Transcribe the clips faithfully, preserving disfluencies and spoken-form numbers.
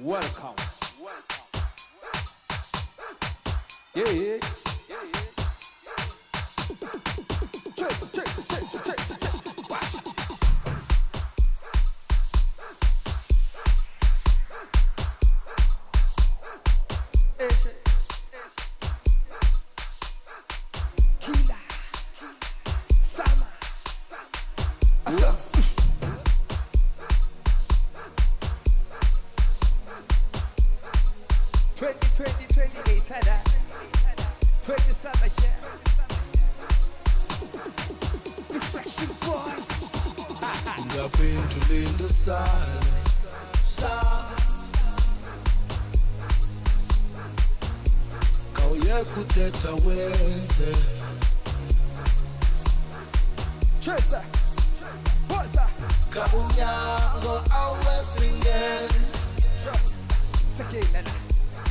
Welcome. Yeah, yeah. Check, check, check, check, check, check. Watch. Kila Sama Asa twenty, twenty, twenty-eight Sada twenty-seven yeah Distruction Boyz. Ngaphendulela sala sala kawuyekuthetha wenze Tracer Boza kabunyango awesingene Sinenkani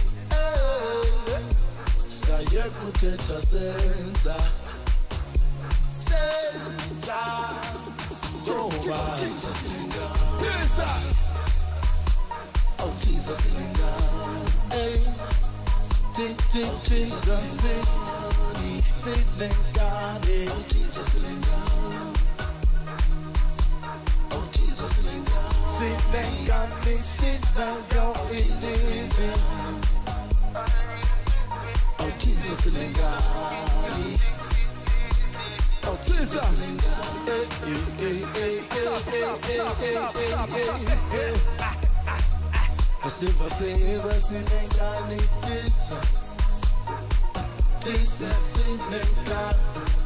sayekuthetha senza senza Joba Tisa Oh Jesus Sinenkani Hey Jesus Sinenkani Oh Jesus Sinenkani Oh Jesus Sinenkani Sinenkani Sinenkani Oh Jesus Sinenkani Oh Jesus Hey hey hey hey hey Asiva Asiva Sinenkani Tisa Tisa Sinenkani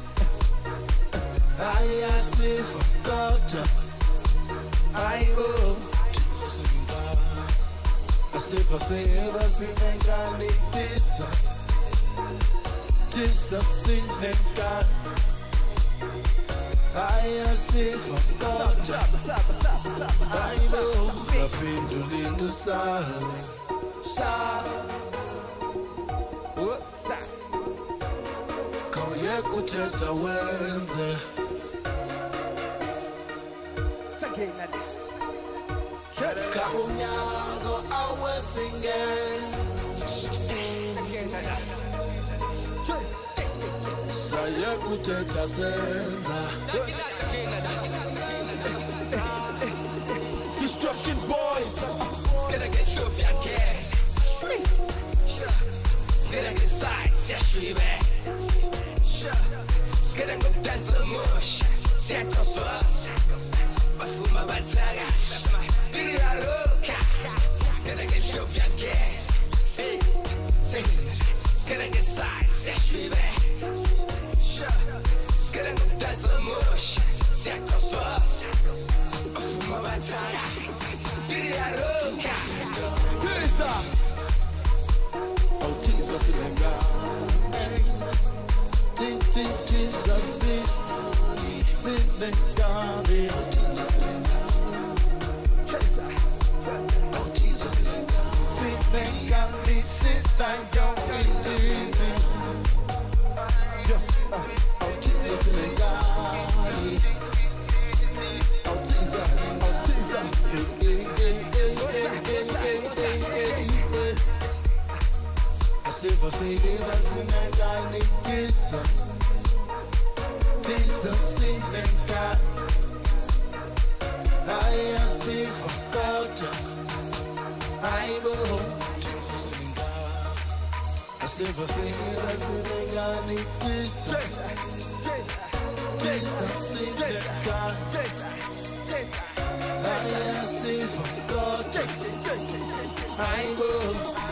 I Asiva Gota I oh Tisa Sinenkani Asiva Asiva Sinenkani Tisa Tisa Sinenkani I Asiva Gota I know ngaphendulela sala sala What's kawuyekuthetha wenze Sinenkani kabunyango awesingene sayekuthetha senza Distruction Boyz. It's gonna get you if you can. It's gonna get size, yeah, she back. It's gonna go dance a mush. Set up us. Bafuma Bataga. Tira and Naaq. It's gonna get you if you can. It's gonna get size, yeah, she back. It's gonna go dance a mush. Set up us. Bafuma Bataga. Tira and Naaq. Tisa Oh Jesus Sinenkani Tisa Sinenkani Oh Jesus Sinenkani Tracer Oh Jesus Sinenkani Sinenkani Sinenkani Yes Oh Jesus Sinenkani Oh Jesus Oh Jesus Asiva Asiva Sinenkani Tisa Tisa Sinenkani I Asiva Gota I know Tisa Sinenkani Asiva Asiva Sinenkani Tisa Tisa Sinenkani I Asiva Gota I know